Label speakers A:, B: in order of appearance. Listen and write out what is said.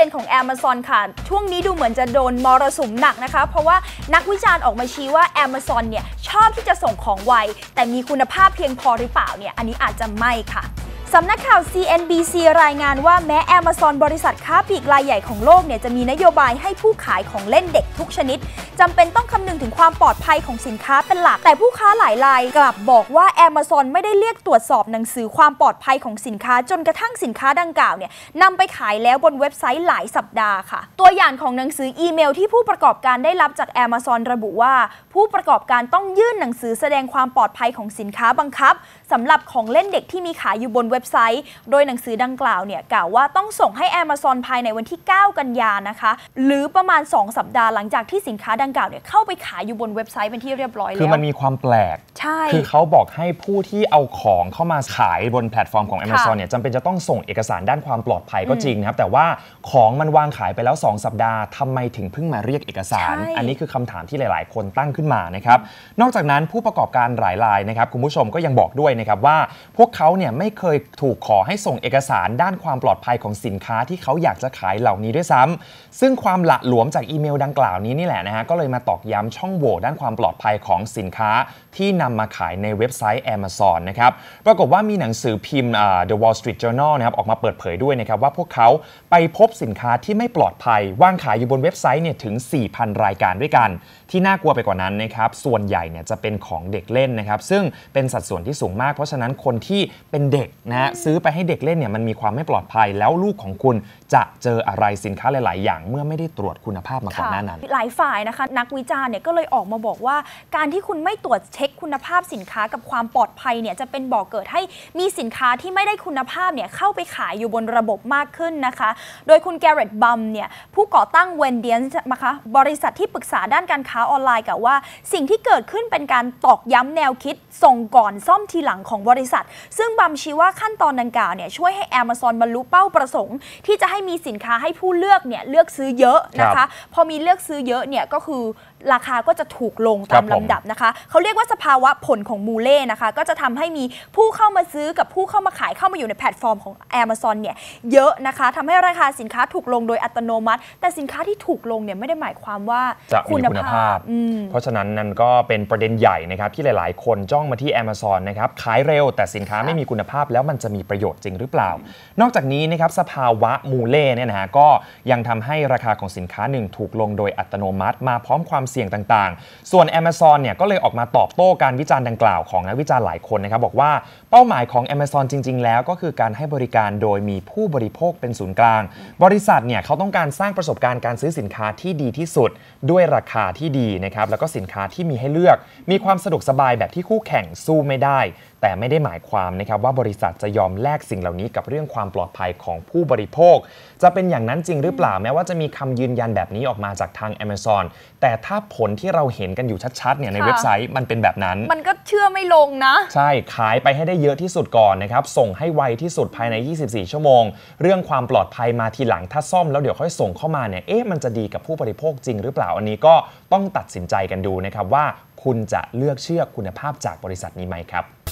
A: นของ Amazon ค่ะช่วงนี้ดูเหมือนจะโดนมรสุมหนักนะคะเพราะว่านักวิจารณ์ออกมาชี้ว่า Amazon เนี่ยชอบที่จะส่งของไวแต่มีคุณภาพเพียงพอหรือเปล่าเนี่ยอันนี้อาจจะไม่ค่ะสำนักข่าว CNBC รายงานว่าแม้ Amazon บริษัทค้าปลีกรายใหญ่ของโลกเนี่ยจะมีนโยบายให้ผู้ขายของเล่นเด็กทุกชนิดจำเป็นต้องคำนึงถึงความปลอดภัยของสินค้าเป็นหลักแต่ผู้ค้าหลายรายกลับบอกว่า Amazon ไม่ได้เรียกตรวจสอบหนังสือความปลอดภัยของสินค้าจนกระทั่งสินค้าดังกล่าวเนี่ยนำไปขายแล้วบนเว็บไซต์หลายสัปดาห์ค่ะตัวอย่างของหนังสืออีเมลที่ผู้ประกอบการได้รับจาก Amazon ระบุว่าผู้ประกอบการต้องยื่นหนังสือแสดงความปลอดภัยของสินค้าบังคับสำหรับของเล่นเด็กที่มีขายอยู่บนเว็บไซต์โดยหนังสือดังกล่าวเนี่ยกล่าวว่าต้องส่งให้ Amazon ภายในวันที่ 9 กันยายนนะคะหรือประมาณ 2 สัปดาห์หลังจากที่สินค้าดังกล่าวเนี่ยเข้าไปขายอยู่บนเว็บไซต์เป็นที่เรียบร้อยแล้ว
B: คือมันมีความแปลก
A: ใช่
B: คือเขาบอกให้ผู้ที่เอาของเข้ามาขายบนแพลตฟอร์มของ Amazon เนี่ยจำเป็นจะต้องส่งเอกสารด้านความปลอดภัยก็จริงนะครับแต่ว่าของมันวางขายไปแล้ว 2 สัปดาห์ทำไมถึงเพิ่งมาเรียกเอกสารอันนี้คือคำถามที่หลายๆคนตั้งขึ้นมานะครับนอกจากนั้นผู้ประกอบการหลายรายนะครับคุณผู้ชมก็ยังบอกด้วยนะครับว่าพวกเขาเนี่ยไม่เคยถูกขอให้ส่งเอกสารด้านความปลอดภัยของสินค้าที่เขาอยากจะขายเหล่านี้ด้วยซ้ำซึ่งความหละหลวมจากอีเมลดังกล่าวนี้นี่แหละนะฮะก็เลยมาตอกย้ำช่องโหว่ด้านความปลอดภัยของสินค้าที่นำมาขายในเว็บไซต์ Amazon นะครับปรากฏว่ามีหนังสือพิมพ์ The Wall Street Journal นะครับออกมาเปิดเผยด้วยนะครับว่าพวกเขาไปพบสินค้าที่ไม่ปลอดภัยวางขายอยู่บนเว็บไซต์เนี่ยถึง 4,000 รายการด้วยกันที่น่ากลัวไปกว่านั้นนะครับส่วนใหญ่เนี่ยจะเป็นของเด็กเล่นนะครับซึ่งเป็นสัดส่วนที่สูงมากเพราะฉะนั้นคนที่เป็นเด็กนะฮะซื้อไปให้เด็กเล่นเนี่ยมันมีความไม่ปลอดภัยแล้วลูกของคุณจะเจออะไรสินค้าหลายๆอย่างเมื่อไม่ได้ตรวจคุณภาพมาก่อนหน้านั้น
A: หลายฝ่ายนะคะนักวิจารณ์เนี่ยก็เลยออกมาบอกว่าการที่คุณไม่ตรวจเช็คคุณภาพสินค้ากับความปลอดภัยเนี่ยจะเป็นบ่อเกิดให้มีสินค้าที่ไม่ได้คุณภาพเนี่ยเข้าไปขายอยู่บนระบบมากขึ้นนะคะโดยคุณแกเรตบัมเนี่ยผู้ก่อตั้งเวนเดียนนะคะบริษัทที่ปรึกษาด้านการค้าออนไลน์กล่าวว่าสิ่งที่เกิดขึ้นเป็นการตอกย้ำแนวคิดส่งก่อนซ่อมทีหลังของบริษัทซึ่งบัมชี้ว่าขั้นตอนดังกล่าวเนี่ยช่วยให้ Amazon บรรลุเป้าประสงค์ที่จะให้มีสินค้าให้ผู้เลือกเนี่ยเลือกซื้อเยอะนะคะพอมีเลือกซื้อเยอะเนี่ยก็คือราคาก็จะถูกลงตามลำดับนะคะเขาเรียกว่าสภาวะผลของมูเล่นะคะก็จะทำให้มีผู้เข้ามาซื้อกับผู้เข้ามาขายเข้ามาอยู่ในแพลตฟอร์มของ Amazon เนี่ยเยอะนะคะทำให้ราคาสินค้าถูกลงโดยอัตโนมัติแต่สินค้าที่ถูกลงเนี่ยไม่ได้หมายความว่า
B: จะมีคุณภาพเพราะฉะนั้นนั่นก็เป็นประเด็นใหญ่นะครับที่หลายๆคนจ้องมาที่ Amazon นะครับขายเร็วแต่สินค้าไม่มีคุณภาพแล้วมันจะมีประโยชน์จริงหรือเปล่านอกจากนี้นะครับสภาวะมูเล่เนี่ยนะฮะก็ยังทำให้ราคาของสินค้าหนึ่งถูกลงโดยอัตโนมัติมาพร้อมความเสี่ยงต่างๆส่วน Amazon เนี่ยก็เลยออกมาตอบโต้การวิจารณ์ดังกล่าวของนักวิจารณ์หลายคนนะครับบอกว่าเป้าหมายของ Amazon จริงๆแล้วก็คือการให้บริการโดยมีผู้บริโภคเป็นศูนย์กลางบริษัทเนี่ยเขาต้องการสร้างประสบการณ์การซื้อสินค้าที่ดีที่สุดด้วยราคาที่ดีนะครับแล้วก็สินค้าที่มีให้เลือกมีความสะดวกสบายแบบที่คู่แข่งสู้ไม่ได้แต่ไม่ได้หมายความนะครับว่าบริษัทจะยอมแลกสิ่งเหล่านี้กับเรื่องความปลอดภัยของผู้บริโภคจะเป็นอย่างนั้นจริงหรือเปล่าแม้ว่าจะมีคำยืนยันแบบนี้ออกมาจากทาง Amazon แต่ถ้าผลที่เราเห็นกันอยู่ชัดๆเนี่ยในเว็บไซต์มันเป็นแบบนั้น
A: มันก็เชื่อไม่ลงนะ
B: ใช่ขายไปให้ได้เยอะที่สุดก่อนนะครับส่งให้ไวที่สุดภายใน 24 ชั่วโมงเรื่องความปลอดภัยมาทีหลังถ้าซ่อมแล้วเดี๋ยวค่อยส่งเข้ามาเนี่ยมันจะดีกับผู้บริโภคจริงหรือเปล่าอันนี้ก็ต้องตัดสินใจกันดูนะครับว่าคุณจะเลือกเชื่อคุณภาพจากบริษัทนี้ไหมครับ